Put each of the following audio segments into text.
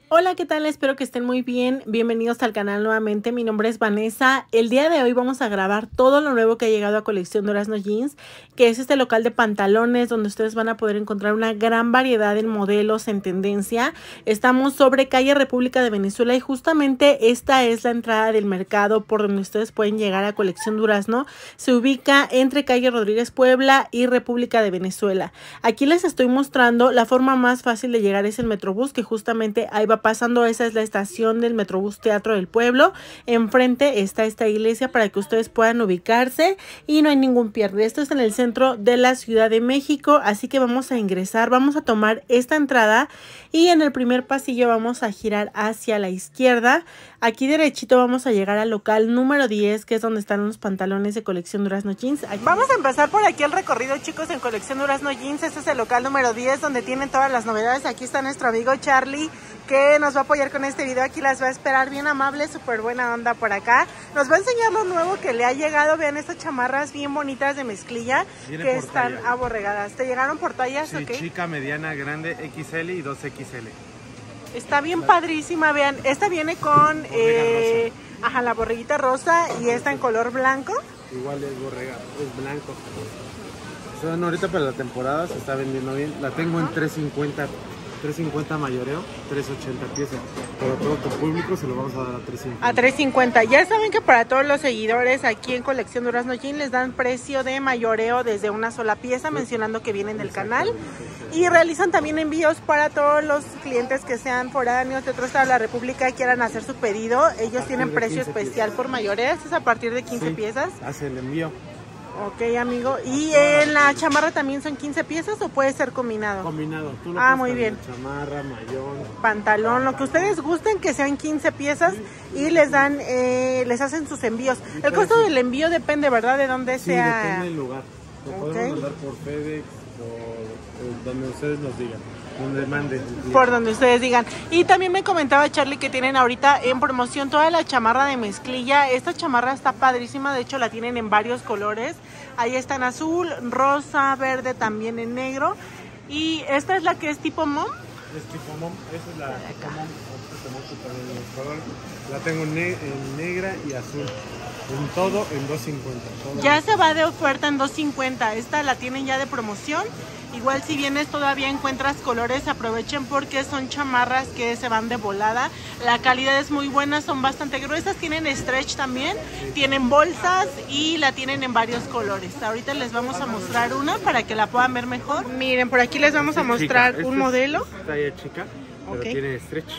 Hola, ¿qué tal? Espero que estén muy bien. Bienvenidos al canal nuevamente. Mi nombre es Vanessa. El día de hoy vamos a grabar todo lo nuevo que ha llegado a Colección Durazno Jeans, que es este local de pantalones donde ustedes van a poder encontrar una gran variedad de modelos en tendencia. Estamos sobre calle República de Venezuela y justamente esta es la entrada del mercado por donde ustedes pueden llegar a Colección Durazno. Se ubica entre calle Rodríguez Puebla y República de Venezuela. Aquí les estoy mostrando la forma más fácil de llegar, es el Metrobús, que justamente ahí va pasando. Esa es la estación del Metrobús Teatro del Pueblo. Enfrente está esta iglesia para que ustedes puedan ubicarse y no hay ningún pierde. Esto es en el centro de la Ciudad de México, así que vamos a ingresar, vamos a tomar esta entrada y en el primer pasillo vamos a girar hacia la izquierda. Aquí derechito vamos a llegar al local número 10, que es donde están los pantalones de Colección Durazno Jeans. Vamos a empezar por aquí el recorrido, chicos, en Colección Durazno Jeans. Este es el local número 10 donde tienen todas las novedades. Aquí está nuestro amigo Charlie, que nos va a apoyar con este video. Aquí las va a esperar, bien amable, súper buena onda por acá. Nos va a enseñar lo nuevo que le ha llegado. Vean estas chamarras bien bonitas de mezclilla. Viene que están talla, aborregadas. ¿Te llegaron por tallas? Sí, okay. Chica, mediana, grande, XL y 2XL. Está bien padrísima, vean. Esta viene con la borreguita rosa y esta en color blanco. Igual es borrega, es blanco. Son ahorita para la temporada, se está vendiendo bien. La tengo en 350 mayoreo, 380 piezas. Pero todo tu público se lo vamos a dar a 350. A 350. Ya saben que para todos los seguidores aquí en Colección Durazno Jeans les dan precio de mayoreo desde una sola pieza, mencionando que vienen del canal. Y realizan también envíos para todos los clientes que sean foráneos de otro estado de la República y quieran hacer su pedido. Ellos tienen precio especial por mayoreo. ¿Es a partir de 15 piezas? Hace el envío. Ok, amigo. ¿Y en la chamarra también son 15 piezas o puede ser combinado? Combinado. Tú muy bien. Chamarra, mayón, pantalón, lo que ustedes gusten, que sean 15 piezas y les dan, les hacen sus envíos. El costo del envío depende, ¿verdad? De dónde sea. Depende del lugar. Lo podemos mandar por FedEx o donde ustedes nos digan. Donde manden. Por donde ustedes digan. Y también me comentaba Charlie que tienen ahorita en promoción toda la chamarra de mezclilla. Esta chamarra está padrísima, de hecho la tienen en varios colores. Ahí está en azul, rosa, verde, también en negro. Y esta es la que es tipo mom. Es tipo mom, esa es la tipo mom. La tengo en negra y azul. En todo en 250. Ya se va de oferta en 250. Esta la tienen ya de promoción. Igual si vienes todavía encuentras colores, aprovechen porque son chamarras que se van de volada. La calidad es muy buena, son bastante gruesas, tienen stretch también, tienen bolsas y la tienen en varios colores. Ahorita les vamos a mostrar una para que la puedan ver mejor. Miren, por aquí les vamos a mostrar un modelo. Talla chica, pero tiene stretch.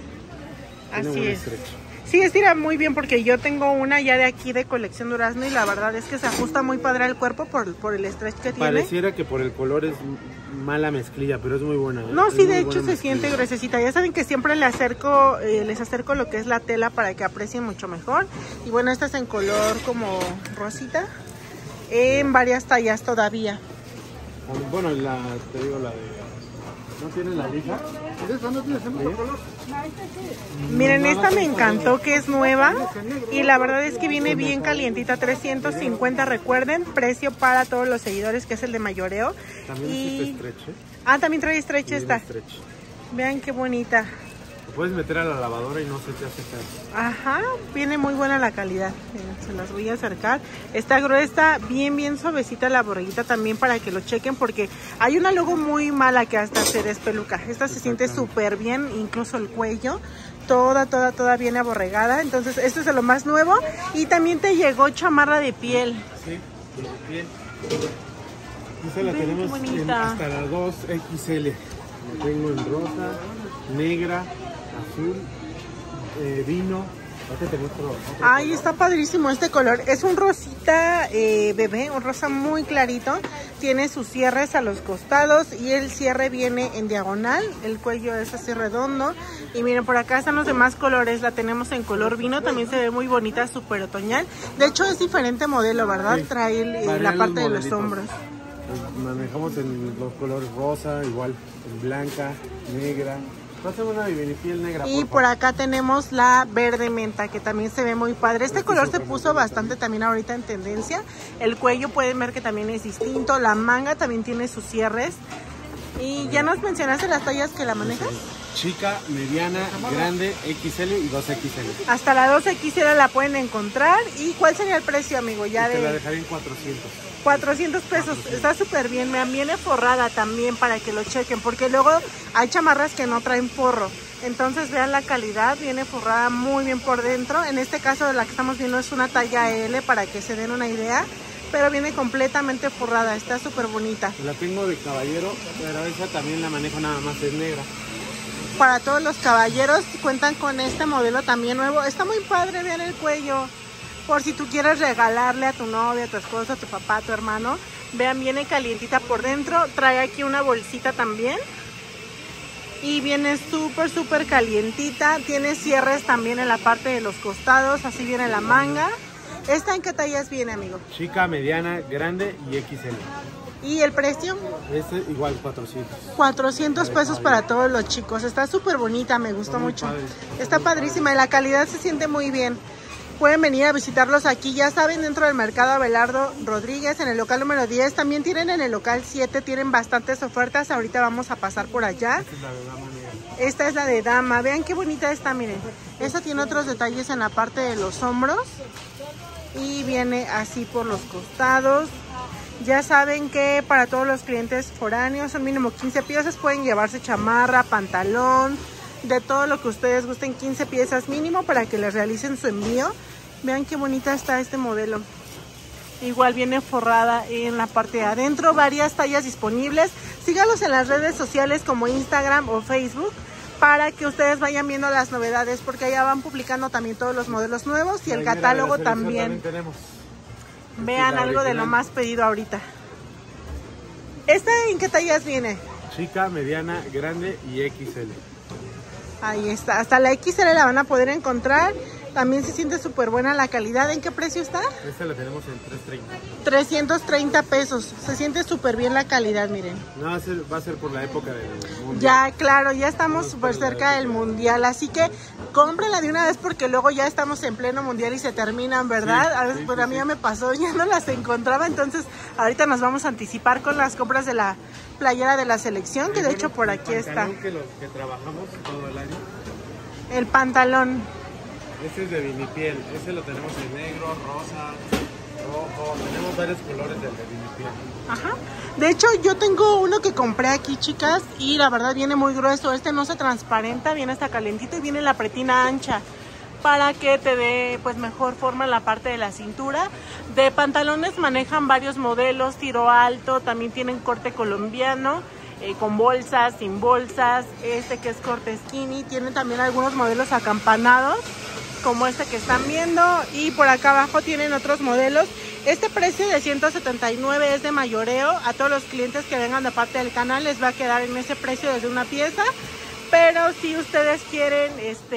Así es. Sí, estira muy bien porque yo tengo una ya de aquí de Colección Durazno y la verdad es que se ajusta muy padre al cuerpo por el stretch que tiene. Pareciera que por el color es mala mezclilla, pero es muy buena. No, sí, de hecho se siente gruesecita. Ya saben que siempre les acerco lo que es la tela para que aprecien mucho mejor. Y bueno, esta es en color como rosita, en varias tallas todavía. Bueno, te digo la de... ¿No tiene la lija? ¿No tiene otro color? Miren, esta me encantó, que es nueva y la verdad es que viene bien calientita. 350, recuerden, precio para todos los seguidores, que es el de mayoreo. También stretch, ¿eh? También trae stretch esta. Stretch. Vean qué bonita. Lo puedes meter a la lavadora y no se te hace feo. Ajá, viene muy buena la calidad. Se las voy a acercar. Está gruesa, bien suavecita la borreguita también para que lo chequen, porque hay una luego muy mala que hasta se despeluca. Esta se siente súper bien, incluso el cuello. Toda viene aborregada. Entonces, esto es de lo más nuevo. Y también te llegó chamarra de piel. Sí, de piel. Esta la tenemos hasta la 2XL. La tengo en rosa, negra, azul, vino. Ay, está padrísimo este color. Es un rosita bebé, un rosa muy clarito. Tiene sus cierres a los costados y el cierre viene en diagonal. El cuello es así redondo. Y miren, por acá están los demás colores. La tenemos en color vino, también se ve muy bonita, súper otoñal. De hecho es diferente modelo, ¿verdad? Sí, trae la parte de los hombros. Manejamos en los colores rosa, igual en blanca, negra. Pásame una piel negra. Y por acá tenemos la verde menta, que también se ve muy padre. Este color se puso bastante también ahorita en tendencia. El cuello pueden ver que también es distinto. La manga también tiene sus cierres. Y ya nos mencionaste las tallas que la manejas. Chica, mediana, grande, XL y 2XL. Hasta la 2XL la pueden encontrar. ¿Y cuál sería el precio, amigo? Ya te de... la dejaré en 400. 400 pesos, 400. Está súper bien. Me viene forrada también para que lo chequen, porque luego hay chamarras que no traen forro. Entonces vean la calidad, viene forrada muy bien por dentro. En este caso la que estamos viendo es una talla L para que se den una idea, pero viene completamente forrada, está súper bonita. La tengo de caballero, pero esa también la manejo, nada más es negra. Para todos los caballeros cuentan con este modelo también nuevo. Está muy padre, vean el cuello. Por si tú quieres regalarle a tu novia, a tu esposo, a tu papá, a tu hermano. Vean, viene calientita por dentro. Trae aquí una bolsita también. Y viene súper calientita. Tiene cierres también en la parte de los costados. Así viene la manga. ¿Esta en qué tallas viene, amigo? Chica, mediana, grande y XL. ¿Y el precio? Este igual 400. 400 pesos para todos los chicos. Está súper bonita, me gustó mucho. Padre. Está padrísima y la calidad se siente muy bien. Pueden venir a visitarlos aquí, ya saben, dentro del mercado Abelardo Rodríguez, en el local número 10. También tienen en el local 7, tienen bastantes ofertas. Ahorita vamos a pasar por allá. Esta es la de dama negra. Esta es la de dama. Vean qué bonita está, miren. Esta tiene otros detalles en la parte de los hombros. Y viene así por los costados. Ya saben que para todos los clientes foráneos son mínimo 15 piezas. Pueden llevarse chamarra, pantalón, de todo lo que ustedes gusten. 15 piezas mínimo para que les realicen su envío. Vean qué bonita está este modelo. Igual viene forrada en la parte de adentro. Varias tallas disponibles. Sígalos en las redes sociales como Instagram o Facebook, para que ustedes vayan viendo las novedades, porque allá van publicando también todos los modelos nuevos y el catálogo también. Vean algo de lo más pedido ahorita. ¿Esta en qué tallas viene? Chica, mediana, grande y XL. Ahí está, hasta la XL la van a poder encontrar. También se siente súper buena la calidad. ¿En qué precio está? Esta la tenemos en 330. 330 pesos. Se siente súper bien la calidad, miren. No, va a ser por la época del mundial. Ya, claro, ya estamos súper cerca del mundial. Así que cómprenla de una vez, porque luego ya estamos en pleno mundial y se terminan, ¿verdad? Sí, a veces, a mí ya me pasó, ya no las encontraba. Entonces ahorita nos vamos a anticipar con las compras de la playera de la selección, que de hecho por aquí está. Que trabajamos todo el año. El pantalón. Este es de vinipiel, este lo tenemos en negro, rosa, rojo, tenemos varios colores del de vinipiel. Ajá. De hecho, yo tengo uno que compré aquí, chicas, y la verdad viene muy grueso. Este no se transparenta, viene hasta calentito y viene la pretina ancha para que te dé pues mejor forma en la parte de la cintura. De pantalones manejan varios modelos, tiro alto, también tienen corte colombiano, con bolsas, sin bolsas, este que es corte skinny. Tienen también algunos modelos acampanados, como este que están viendo, y por acá abajo tienen otros modelos. Este precio de 179 es de mayoreo. A todos los clientes que vengan de parte del canal les va a quedar en ese precio desde una pieza, pero si ustedes quieren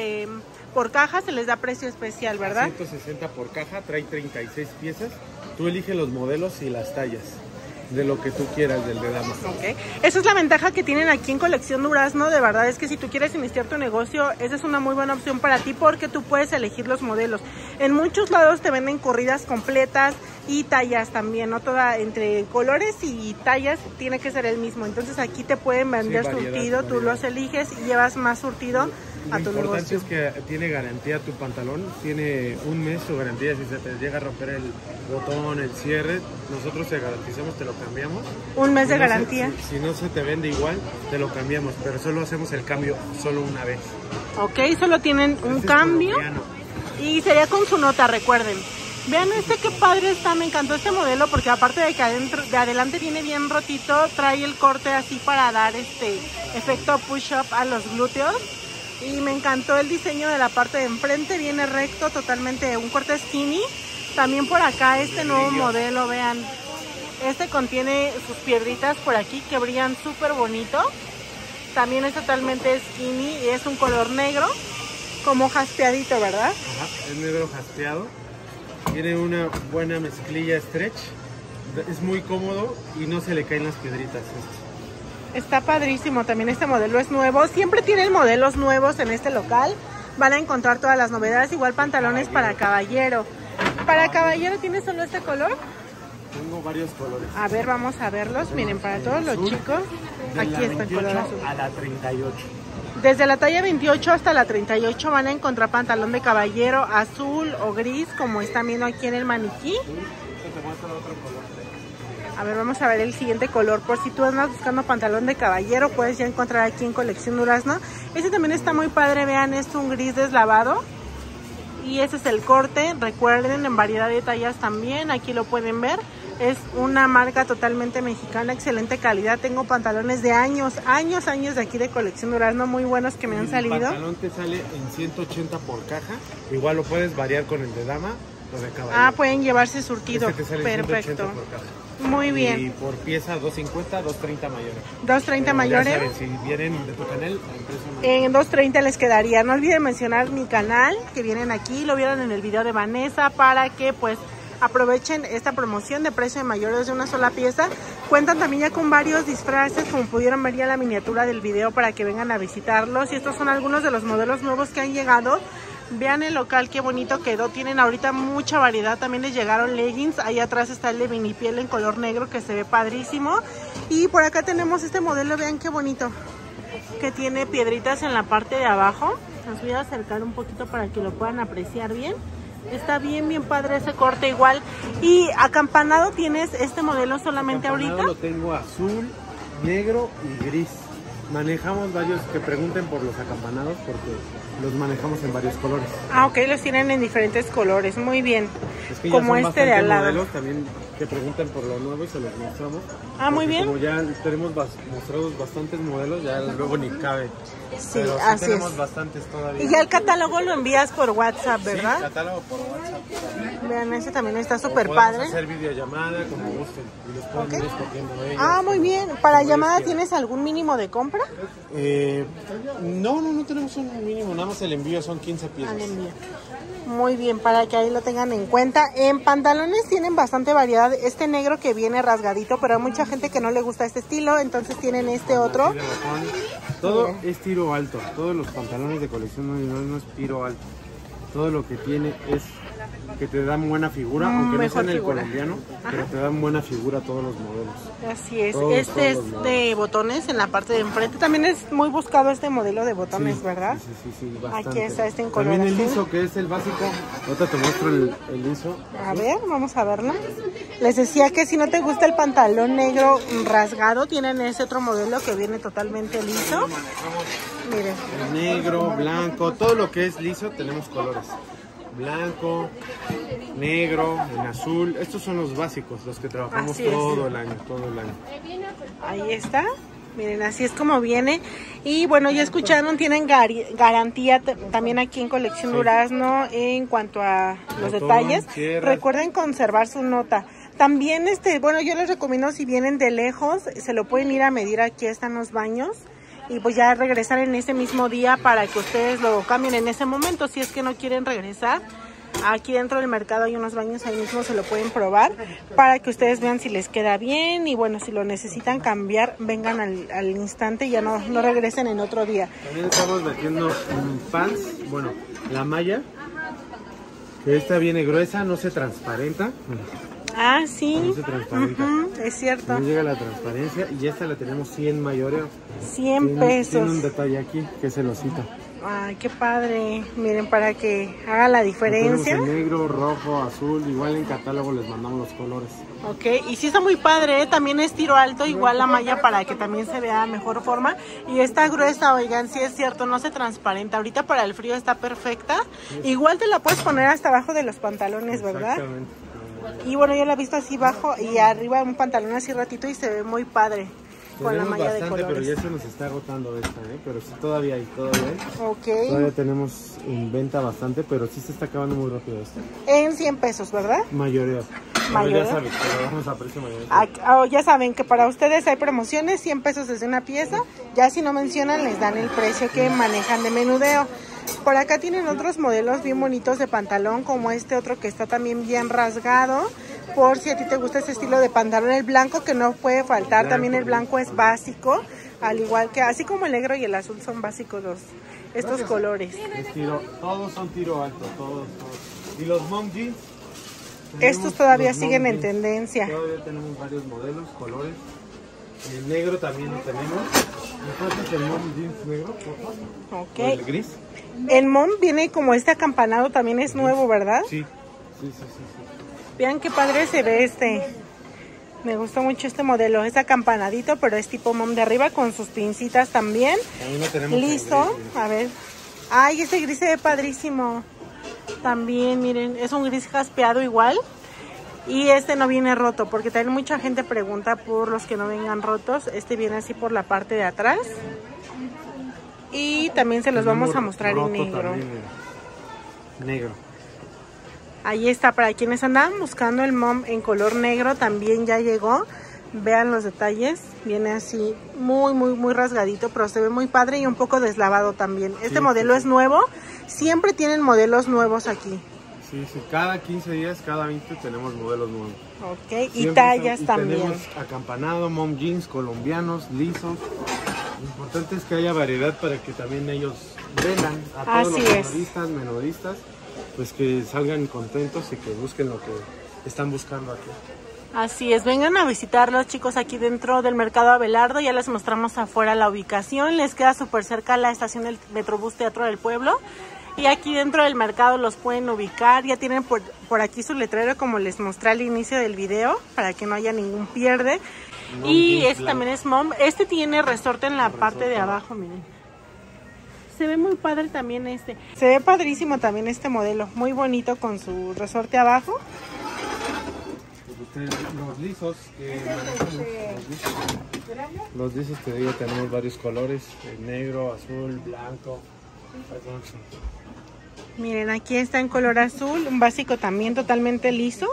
por caja se les da precio especial, ¿verdad? 160 por caja, trae 36 piezas. Tú eliges los modelos y las tallas de lo que tú quieras del de dama. Okay. Esa es la ventaja que tienen aquí en Colección Durazno. De verdad es que si tú quieres iniciar tu negocio, esa es una muy buena opción para ti, porque tú puedes elegir los modelos. En muchos lados te venden corridas completas y tallas también, no toda entre colores y tallas tiene que ser el mismo. Entonces aquí te pueden vender surtido, tú los eliges y llevas más surtido a tu negocio. Lo importante es que tiene garantía tu pantalón, tiene un mes su garantía. Si se te llega a romper el botón, el cierre, nosotros te garantizamos, te lo cambiamos. Un mes de garantía. Si no se te vende igual, te lo cambiamos, pero solo hacemos el cambio solo una vez. Ok, solo tienen un cambio y sería con su nota, recuerden. Vean qué padre está, me encantó este modelo, porque aparte de que de adelante viene bien rotito, trae el corte así para dar efecto push-up a los glúteos. Y me encantó el diseño de la parte de enfrente, viene recto, totalmente un corte skinny. También por acá nuevo modelo, vean, contiene sus piedritas por aquí que brillan súper bonito. También es totalmente skinny y es un color negro, como jaspeadito, ¿verdad? Ajá, es negro jaspeado. Tiene una buena mezclilla stretch, es muy cómodo y no se le caen las piedritas. Está padrísimo, también este modelo es nuevo. Siempre tienen modelos nuevos en este local. Van a encontrar todas las novedades, igual pantalones para caballero. ¿Para caballero tiene solo este color? Tengo varios colores. A ver, vamos a verlos. Miren, para todos los chicos, aquí está el color azul. A la 38. Desde la talla 28 hasta la 38 van a encontrar pantalón de caballero azul o gris, como están viendo aquí en el maniquí. Te muestro otro color. A ver, vamos a ver el siguiente color. Por si tú andas buscando pantalón de caballero, puedes ya encontrar aquí en Colección Durazno. Este también está muy padre, vean, es un gris deslavado. Y ese es el corte, recuerden, en variedad de tallas también, aquí lo pueden ver. Es una marca totalmente mexicana, excelente calidad. Tengo pantalones de años de aquí de Colección Durazno, muy buenos que me han salido. El pantalón te sale en 180 por caja. Igual lo puedes variar con el de dama o de caballero. Ah, pueden llevarse surtido. Este te sale Perfecto. por caja. Muy bien. Y por pieza 250, 230 mayores. 230 mayores. Ya saben, si vienen de tu canal, en 230 les quedaría. No olviden mencionar mi canal, que vienen aquí, lo vieron en el video de Vanessa, para que pues aprovechen esta promoción de precio de mayores de una sola pieza. Cuentan también ya con varios disfraces, como pudieron ver ya en la miniatura del video, para que vengan a visitarlos. Y estos son algunos de los modelos nuevos que han llegado. Vean el local, qué bonito quedó. Tienen ahorita mucha variedad. También les llegaron leggings. Ahí atrás está el de mini piel en color negro, que se ve padrísimo. Y por acá tenemos este modelo, vean qué bonito, que tiene piedritas en la parte de abajo. Los voy a acercar un poquito para que lo puedan apreciar bien. Está bien padre ese corte igual. Y acampanado tienes este modelo solamente ahorita. Lo tengo azul, negro y gris. Manejamos varios, que pregunten por los acampanados porque los manejamos en varios colores. Ah, ok, los tienen en diferentes colores, muy bien. Es que como este de al lado. Modelos, también que pregunten por lo nuevo y se los mostramos. Ah, muy bien. Como ya tenemos mostrados bastantes modelos, ya luego ni cabe. Sí, pero sí así tenemos es. bastantes todavía. Y ya el catálogo lo envías por WhatsApp, ¿verdad? Sí, catálogo por WhatsApp. Vean, ese también está súper Podemos padre. hacer videollamada como gusten y los pueden ir escogiendo ellos. Ah, muy bien. ¿Para llamada tienes algún mínimo de compra? No tenemos un mínimo, nada más el envío son 15 piezas. Al envío. Muy bien, para que ahí lo tengan en cuenta. En pantalones tienen bastante variedad. Este negro que viene rasgadito, pero hay mucha gente que no le gusta este estilo, entonces tienen este otro. Todo es tiro alto. Todos los pantalones de Colección no es tiro alto. Todo lo que tiene es que te dan buena figura, aunque no sean el colombiano, pero te dan buena figura todos los modelos. Así es. Este es de botones en la parte de enfrente. También es muy buscado este modelo de botones, ¿verdad? Sí, bastante. Aquí está este en color también el azul. liso, que es el básico. Ahorita te muestro el liso. A ver, vamos a verlo. Les decía que si no te gusta el pantalón negro rasgado, tienen ese otro modelo que viene totalmente liso. Miren. Negro, blanco, todo lo que es liso tenemos colores. Blanco, negro, en azul. Estos son los básicos, los que trabajamos todo el año. Ahí está. Miren, así es como viene. Y bueno, ya escucharon, tienen garantía también aquí en Colección Durazno en cuanto a los detalles. Recuerden conservar su nota. También, bueno, yo les recomiendo, si vienen de lejos, se lo pueden ir a medir. Aquí están los baños. Y pues ya regresar en ese mismo día para que ustedes lo cambien en ese momento. Si es que no quieren regresar, aquí dentro del mercado hay unos baños, ahí mismo se lo pueden probar para que ustedes vean si les queda bien. Y bueno, si lo necesitan cambiar, vengan al instante y ya no regresen en otro día. También estamos metiendo pants, bueno, la malla, que esta viene gruesa, no se transparenta. Ah, sí. No se transparenta. Es cierto. No llega la transparencia y esta la tenemos 100 mayoreo. 100 pesos. Tiene un detalle aquí que es el osito. Ay, qué padre. Miren, para que haga la diferencia. En negro, rojo, azul, igual en catálogo les mandamos los colores. Ok, y sí está muy padre, ¿eh? También es tiro alto, igual la malla para que también se vea de mejor forma. Y está gruesa, oigan, sí es cierto, no se transparenta. Ahorita para el frío está perfecta. Igual te la puedes poner hasta abajo de los pantalones, ¿verdad? Exactamente. Y bueno, yo la he visto así bajo y arriba un pantalón así ratito y se ve muy padre. Con la malla bastante, de colores. pero ya se nos está agotando esta, pero sí todavía hay. Ok. Todavía tenemos en venta bastante, pero sí se está acabando muy rápido esto. En 100 pesos, ¿verdad? Mayoreo. Mayoreo. Ya saben, pero vamos a precio mayoreo. Ya saben que para ustedes hay promociones, 100 pesos desde una pieza. Ya si no mencionan, les dan el precio que manejan de menudeo. Por acá tienen otros modelos bien bonitos de pantalón, como este otro que está también bien rasgado. Por si a ti te gusta este estilo de pantalón, el blanco que no puede faltar, también el blanco es básico, al igual que, así como el negro y el azul son básicos estos colores. Todos son tiro alto, todos. Y los mom jeans, Estos todavía los siguen mom en jeans. tendencia. Todavía tenemos varios modelos, colores. El negro también lo tenemos. ¿Me pasas el mom jeans negro, por favor? Ok. ¿O el gris? El mom viene como este acampanado, también es nuevo, ¿verdad? Sí. Vean qué padre se ve este. Me gustó mucho este modelo. Es acampanadito, pero es tipo mom de arriba con sus pincitas también. También lo tenemos. Listo. A ver. Ay, este gris se ve padrísimo. También, miren, es un gris jaspeado igual. Y este no viene roto, porque también mucha gente pregunta por los que no vengan rotos. Este viene así por la parte de atrás. Y también se los vamos a mostrar en negro. También, negro. Ahí está, para quienes andaban buscando el mom en color negro, también ya llegó. Vean los detalles, viene así muy rasgadito, pero se ve muy padre y un poco deslavado también. Este modelo es nuevo, siempre tienen modelos nuevos aquí. Sí, cada 15 días, cada 20 tenemos modelos nuevos. Ok, Siempre y tallas también. Tenemos acampanado, mom jeans, colombianos, lisos. Lo importante es que haya variedad para que también ellos vendan a todos los menoristas, pues que salgan contentos y que busquen lo que están buscando aquí. Así es, vengan a visitarlos, chicos, aquí dentro del Mercado Abelardo. Ya les mostramos afuera la ubicación, les queda súper cerca la estación del Metrobús Teatro del Pueblo. Y aquí dentro del mercado los pueden ubicar. Ya tienen por aquí su letrero, como les mostré al inicio del video, para que no haya ningún pierde. Y este también es mom. Este tiene resorte en la parte de abajo, miren. Se ve muy padre también este. Se ve padrísimo también este modelo. Muy bonito con su resorte abajo. Los lisos, los lisos te digo, tenemos varios colores, negro, azul, blanco. Miren, aquí está en color azul, un básico también totalmente liso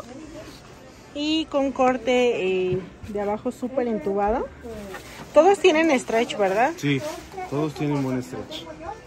y con corte de abajo súper entubado. Todos tienen stretch, ¿verdad? Sí, todos tienen buen stretch.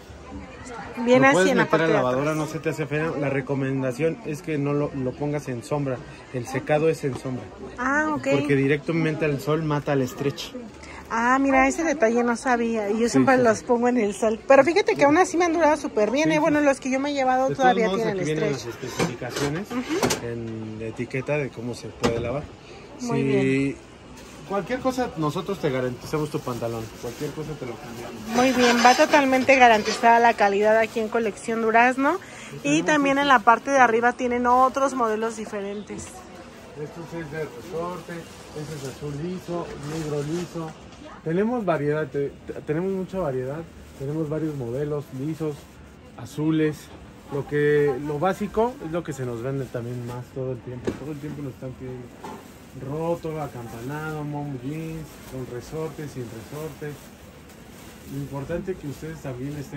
Bien así en la parte de de lavadora, atrás. no se te hace feo. La recomendación es que no lo pongas en sombra. El secado es en sombra. Ah, ok. Porque directamente al sol mata el stretch. Ah, mira, ese detalle no sabía. Y yo siempre los pongo en el sol. Pero fíjate que aún así me han durado súper bien. Bueno, los que yo me he llevado de todavía todos modos, tienen aquí vienen stretch. las especificaciones en la etiqueta de cómo se puede lavar. Muy bien. Cualquier cosa, nosotros te garantizamos tu pantalón. Cualquier cosa te lo cambiamos. Muy bien, va totalmente garantizada la calidad aquí en Colección Durazno. Y también en la parte de arriba tienen otros modelos diferentes. Esto es de resorte, este es azul liso, negro liso. Tenemos variedad, tenemos mucha variedad. Tenemos varios modelos lisos, azules. Lo básico es lo que se nos vende también más todo el tiempo. Todo el tiempo nos están pidiendo roto, acampanado, mom jeans, con resortes, sin resortes. Lo importante es que ustedes también estén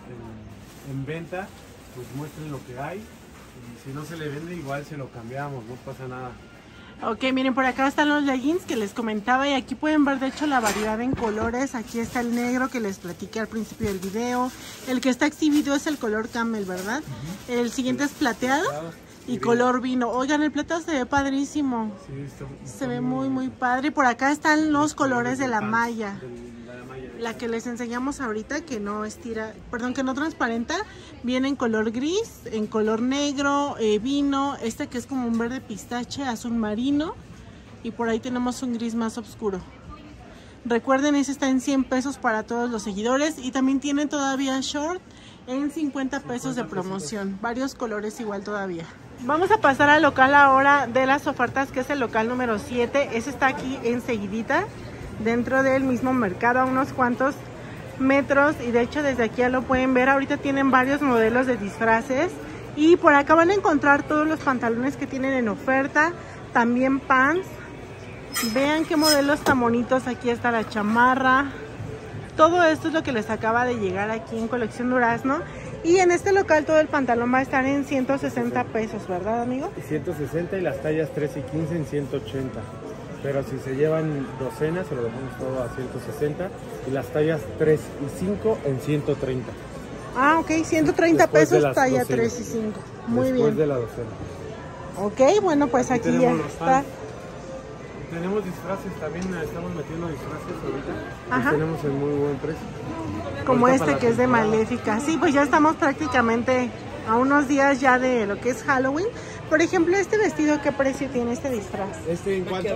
en venta, pues muestren lo que hay. Y si no se le vende, igual se lo cambiamos, no pasa nada. Ok, miren, por acá están los leggings que les comentaba y aquí pueden ver de hecho la variedad en colores. Aquí está el negro que les platiqué al principio del video. El que está exhibido es el color camel, ¿verdad? El siguiente es plateado y color vino. Oigan, el plateado se ve padrísimo. Sí, se ve muy padre. Y por acá están los colores de la malla. La que les enseñamos ahorita, que no estira, perdón, que no transparenta, viene en color gris, en color negro, vino, este que es como un verde pistache, azul marino, y por ahí tenemos un gris más oscuro. Recuerden, ese está en 100 pesos para todos los seguidores, y también tienen todavía short en 50 pesos de promoción, varios colores igual todavía. Vamos a pasar al local ahora de las ofertas, que es el local número 7, ese está aquí enseguidita, dentro del mismo mercado, a unos cuantos metros, y de hecho desde aquí ya lo pueden ver. Ahorita tienen varios modelos de disfraces y por acá van a encontrar todos los pantalones que tienen en oferta, también pants. Vean qué modelos tan bonitos. Aquí está la chamarra. Todo esto es lo que les acaba de llegar aquí en Colección Durazno. Y en este local todo el pantalón va a estar en 160 pesos, ¿verdad, amigo? 160 y las tallas 3 y 15 en 180. Pero si se llevan docenas, se lo dejamos todo a 160. Y las tallas 3 y 5 en 130. Ah, ok, 130 pesos talla docenas. 3 y 5. Muy Después bien. de la docena. Ok, bueno, pues aquí ya está. Tenemos disfraces también, estamos metiendo disfraces ahorita. Ajá. Los tenemos en muy buen precio. Como Ahorita este para que es de temporada. Maléfica. Sí, pues ya estamos prácticamente a unos días ya de lo que es Halloween. Por ejemplo, este vestido, ¿qué precio tiene este disfraz? ¿Este en cuánto? 3.50.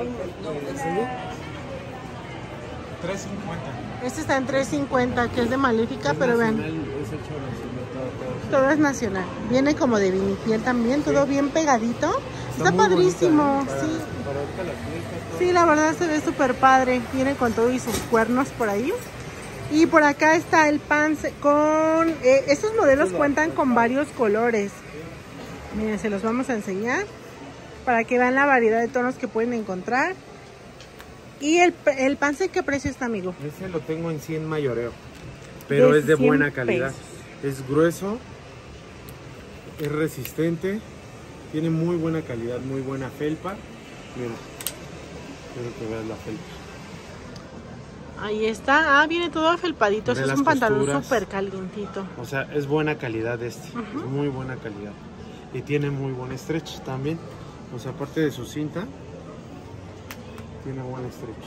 Este está en $3.50, que es de Maléfica, pero vean, Es hecho nacional, todo es nacional. Viene como de vinipiel también, todo bien pegadito. Está muy padrísimo, bonita, ¿eh? sí. Para ahorita la fiesta, Sí, la verdad se ve súper padre. Viene con todo y sus cuernos por ahí. Y por acá está el pants con... estos modelos cuentan con varios colores. Miren, se los vamos a enseñar para que vean la variedad de tonos que pueden encontrar. ¿Y el pants de qué precio está, amigo? Ese lo tengo en 100 mayoreo, pero es de buena calidad. Es grueso, es resistente, tiene muy buena calidad, muy buena felpa. Mira, quiero que veas la felpa. Ahí está. Ah, viene todo afelpadito. Ve Es las un pantalón costuras. súper calientito. O sea, es buena calidad este, es muy buena calidad. Y tiene muy buen stretch también. O sea, aparte de su cinta, tiene buen stretch.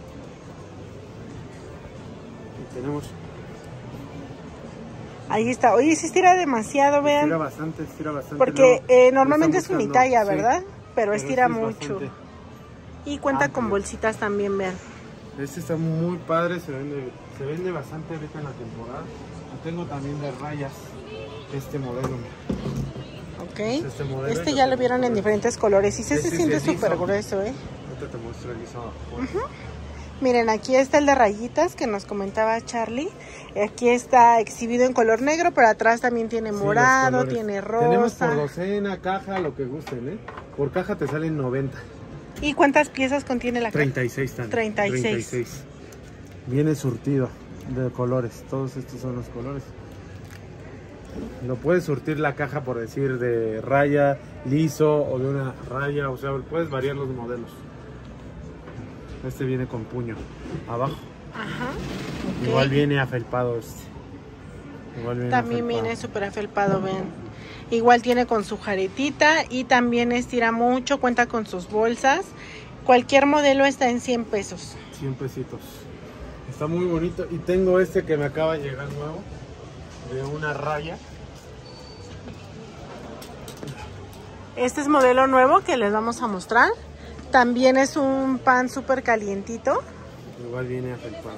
Y tenemos... Ahí está. Oye, se estira demasiado, vean. Estira bastante. Porque Luego, normalmente es están buscando, unitalla, sí, ¿verdad? Pero estira este es mucho. bastante Y cuenta con amplio. bolsitas también, vean. Este está muy padre, se vende bastante ahorita en la temporada. Lo tengo también de rayas, este modelo. Ok. Este modelo Este y ya lo lo vieron en tengo. diferentes colores. Y se Este siente es liso. súper grueso, ¿eh? Ahorita te muestro el liso abajo. Miren, aquí está el de rayitas que nos comentaba Charlie. Aquí está exhibido en color negro, pero atrás también tiene Sí, morado, los colores. tiene Tenemos por rosa. docena, caja, lo que gusten, ¿eh? Por caja te salen 90. ¿Y cuántas piezas contiene la caja? 36 también. 36. Viene surtido de colores. Todos estos son los colores. Lo puedes surtir la caja, por decir, de raya, liso o de una raya. O sea, puedes variar los modelos. Este viene con puño abajo. Ajá. Ok. Igual viene afelpado este. También viene súper afelpado, ven. Igual tiene con su jaretita y también estira mucho, cuenta con sus bolsas. Cualquier modelo está en 100 pesos. 100 pesitos. Está muy bonito. Y tengo este que me acaba de llegar nuevo, de una raya. Este es modelo nuevo que les vamos a mostrar. También es un pan súper calientito. Igual viene afelpado.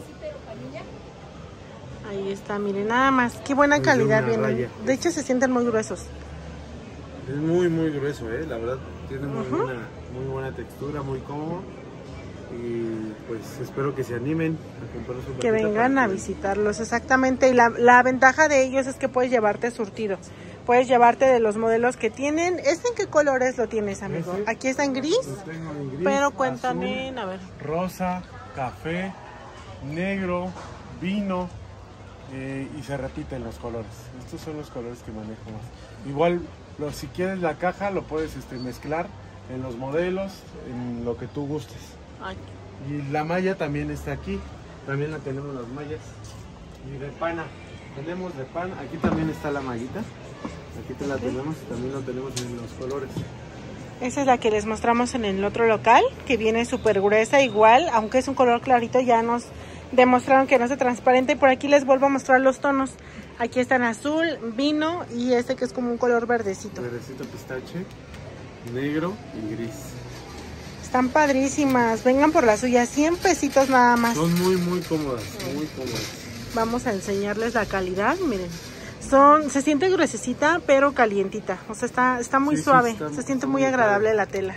Ahí está, miren, nada más. Qué buena Es de calidad una vienen. raya. De hecho, se sienten muy gruesos. Es muy grueso, la verdad. Tiene muy buena textura, muy cómodo. Y pues espero que se animen a comprar su Que cajita vengan para a visitarlos, exactamente. Y la ventaja de ellos es que puedes llevarte surtido. Puedes llevarte de los modelos que tienen. ¿Este en qué colores lo tienes, amigo? Ese Aquí está en gris, Lo tengo en gris, pero cuéntame, azul, a ver. rosa, café, negro, vino y se repiten los colores. Estos son los colores que manejo más. Igual, si quieres la caja, lo puedes mezclar en los modelos, en lo que tú gustes. Ay, Y la malla también está aquí. También la tenemos las mallas. Y de pana. Tenemos de pan. Aquí también está la mallita. Aquí te la tenemos y también lo tenemos en los colores. esa es la que les mostramos en el otro local, que viene súper gruesa igual, aunque es un color clarito, ya nos demostraron que no es transparente. Por aquí les vuelvo a mostrar los tonos. Aquí están azul, vino y este que es como un color verdecito. Verdecito pistache, negro y gris. Están padrísimas, vengan por las suyas, 100 pesitos nada más. Son muy cómodas, muy cómodas. Vamos a enseñarles la calidad, miren. Se siente gruesecita, pero calientita. O sea, está muy suave. Se siente muy agradable la tela.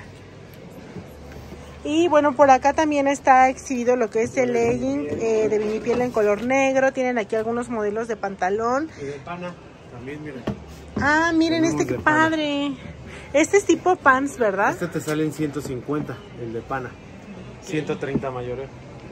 Y bueno, por acá también está exhibido lo que es el legging de vinipiel en color negro. Tienen aquí algunos modelos de pantalón. Y de pana, también miren. Ah, miren este, qué padre. Este es tipo pants, ¿verdad? Este te sale en 150, el de pana. 130 mayoreo.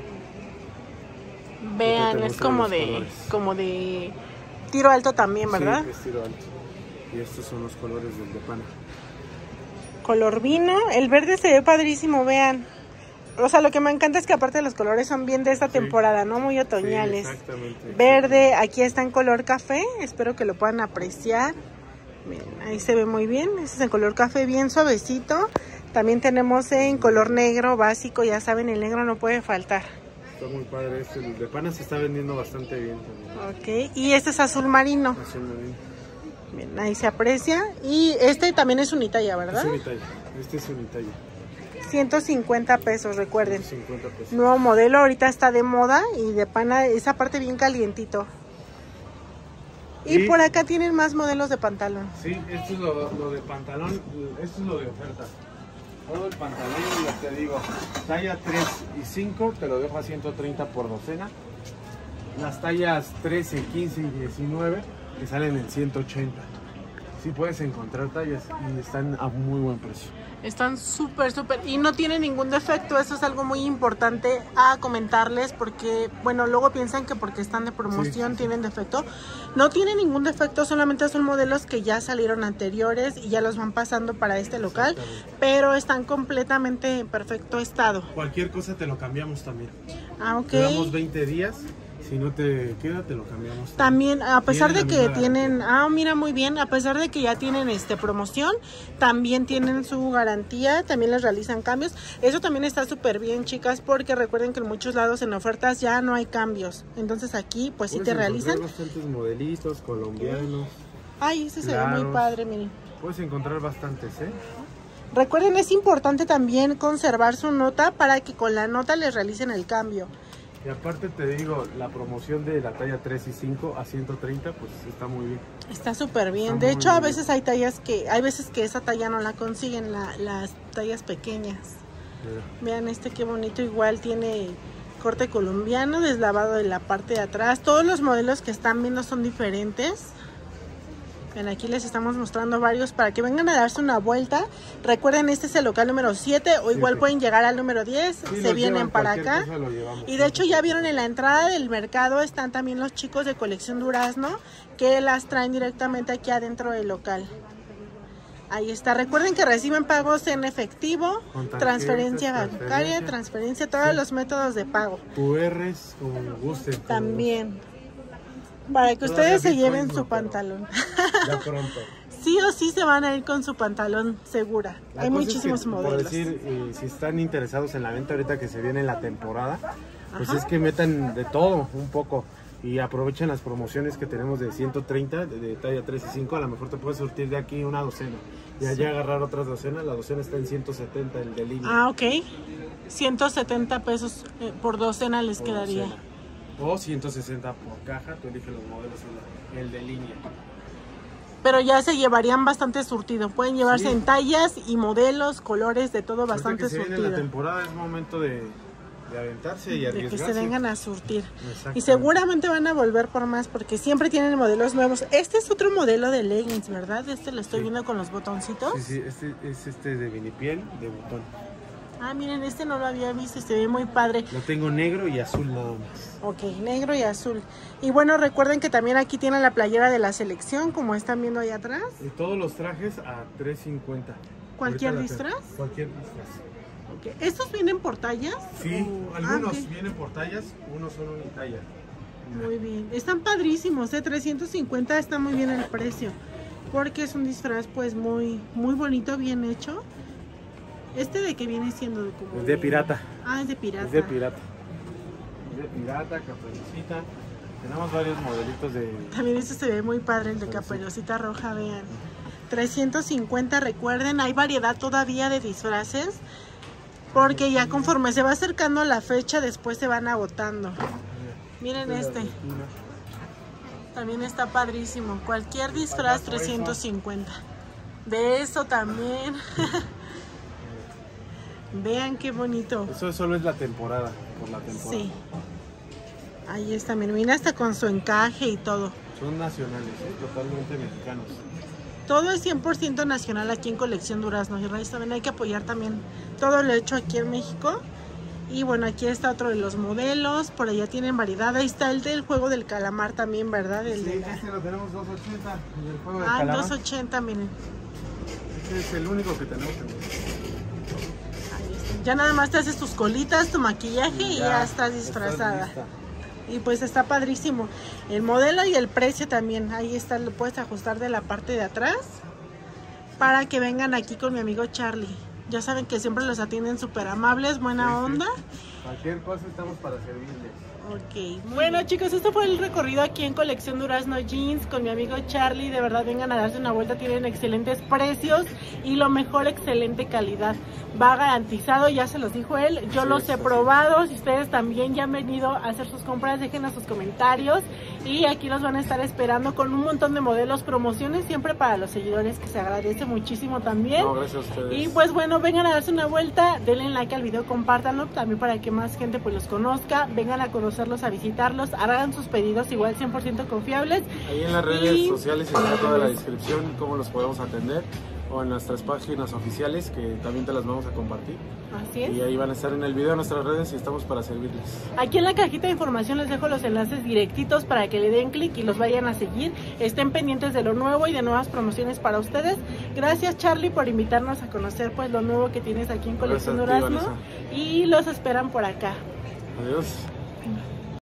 Vean, es como de tiro alto también, ¿verdad? Sí, es tiro alto. Y estos son los colores del de pana. Color vino, el verde se ve padrísimo, vean. O sea, lo que me encanta es que aparte los colores son bien de esta temporada, ¿no? Muy otoñales. Sí, exactamente. Verde, aquí está en color café, espero que lo puedan apreciar. Miren, ahí se ve muy bien, este es en color café bien suavecito. También tenemos en color negro básico, ya saben, el negro no puede faltar. Está muy padre este, el de pana se está vendiendo bastante bien también. Ok, y este es azul marino. Azul marino. Bien, ahí se aprecia. Y este también es unitalla, ¿verdad? Es unitalla. Este es unitalla. 150 pesos, recuerden. 150 pesos. Nuevo modelo, ahorita está de moda y de pana, esa parte bien calientito. Y por acá tienen más modelos de pantalón. Sí, esto es lo de pantalón, esto es lo de oferta. Todo el pantalón, lo que digo, talla 3 y 5 te lo dejo a 130 por docena. Las tallas 13, 15 y 19 te salen en 180. Sí puedes encontrar tallas y están a muy buen precio. Están súper, y no tienen ningún defecto. Eso es algo muy importante a comentarles porque, bueno, luego piensan que porque están de promoción tienen defecto. No tienen ningún defecto, solamente son modelos que ya salieron anteriores y ya los van pasando para este local, pero están completamente en perfecto estado. Cualquier cosa te lo cambiamos también. Ah, ok. Te damos 20 días. Si no te queda, te lo cambiamos. También, a pesar de que tienen, mira, muy bien, a pesar de que ya tienen promoción, también tienen su garantía, también les realizan cambios. Eso también está súper bien, chicas, porque recuerden que en muchos lados en ofertas ya no hay cambios. Entonces aquí, pues sí te realizan. Bastantes modelitos colombianos. Ay, ese se ve muy padre, miren. Puedes encontrar bastantes, ¿eh? Recuerden, es importante también conservar su nota para que con la nota les realicen el cambio. Y aparte te digo, la promoción de la talla 3 y 5 a 130, pues está muy bien. Está súper bien. De hecho, a veces hay veces que esa talla no la consiguen, las tallas pequeñas. Vean qué bonito, igual tiene corte colombiano, deslavado de la parte de atrás. Todos los modelos que están viendo son diferentes. Ven, aquí les estamos mostrando varios para que vengan a darse una vuelta. Recuerden, este es el local número 7 o igual pueden llegar al número 10, se vienen para acá. Y de hecho ya vieron en la entrada del mercado están también los chicos de Colección Durazno que las traen directamente aquí adentro del local. Ahí está. Recuerden que reciben pagos en efectivo, transferencia bancaria, transferencia, todos los métodos de pago. QRs, como gusten. También. Para que ustedes se lleven su pantalón. Ya pronto. Sí o sí se van a ir con su pantalón segura. Hay muchísimos modelos. Por decir, si están interesados en la venta ahorita que se viene la temporada, pues es que metan de todo un poco y aprovechen las promociones que tenemos de 130 de talla 3 y 5. A lo mejor te puedes surtir de aquí una docena y allá agarrar otras docenas. La docena está en 170 el de línea. Ah, ok. 170 pesos por docena les quedaría. Docena. O 160 por caja, tú eliges los modelos, el de línea. Pero ya se llevarían bastante surtido. Pueden llevarse en tallas y modelos, colores, de todo bastante surtido. Viene la temporada, es momento de aventarse y arriesgarse. De que se vengan a surtir. Y seguramente van a volver por más porque siempre tienen modelos nuevos. Este es otro modelo de leggings, ¿verdad? Lo estoy viendo con los botoncitos. Sí, este es de vinipiel, de botón. Ah, miren, no lo había visto, se ve muy padre. Lo tengo negro y azul nada más. Ok, negro y azul. Y bueno, recuerden que también aquí tienen la playera de la selección, como están viendo ahí atrás. Y todos los trajes a $3.50. ¿Cualquier disfraz? Cualquier disfraz. Okay. ¿Estos vienen por tallas? Sí, algunos vienen por tallas, unos son unitalla. Muy bien, están padrísimos, 350 está muy bien el precio. Porque es un disfraz pues muy bonito, bien hecho. ¿De qué viene siendo? Es de pirata. Ah, es de pirata. Es de pirata. Es de pirata, caperucita. Tenemos varios modelitos de... También se ve muy padre, el de caperucita roja, vean. 350, recuerden, hay variedad todavía de disfraces. Porque ya conforme se va acercando la fecha, después se van agotando. Miren También está padrísimo. Cualquier disfraz, 350. De eso también. Vean qué bonito. Eso solo es la temporada, por la temporada. Sí. Ahí está, mira hasta con su encaje y todo. Son nacionales, totalmente mexicanos. Todo es 100% nacional aquí en Colección Durazno. Y también hay que apoyar también todo lo hecho aquí en México. Y bueno, aquí está otro de los modelos. Por allá tienen variedad. Ahí está el del juego del calamar también, ¿verdad? Sí, lo tenemos 280. El juego del calamar. 280, miren. Este es el único que tenemos. Ya nada más te haces tus colitas, tu maquillaje y ya estás disfrazada. Y pues está padrísimo. El modelo y el precio también. Ahí está, lo puedes ajustar de la parte de atrás. Para que vengan aquí con mi amigo Charlie. Ya saben que siempre los atienden súper amables, buena onda. Cualquier cosa estamos para servirles. Ok, bueno chicos, esto fue el recorrido aquí en Colección Durazno Jeans con mi amigo Charlie. De verdad, vengan a darse una vuelta, tienen excelentes precios y lo mejor, excelente calidad. Va garantizado, ya se los dijo él, yo los he probado. Si ustedes también ya han venido a hacer sus compras, déjenos sus comentarios y aquí los van a estar esperando con un montón de modelos, promociones siempre para los seguidores, que se agradece muchísimo también. No, gracias a ustedes. Y pues bueno, vengan a darse una vuelta, denle like al video, compártanlo también para que más gente pues los conozca, vengan a conocerlos, a visitarlos, hagan sus pedidos igual 100% confiables. Ahí en las redes sociales está toda la descripción, cómo los podemos atender, o en nuestras páginas oficiales que también te las vamos a compartir. Así es. Y ahí van a estar en el video nuestras redes y estamos para servirles. Aquí en la cajita de información les dejo los enlaces directitos para que le den clic y los vayan a seguir. Estén pendientes de lo nuevo y de nuevas promociones para ustedes. Gracias Charlie por invitarnos a conocer pues lo nuevo que tienes aquí en Colección Durazno. Y los esperan por acá. Adiós.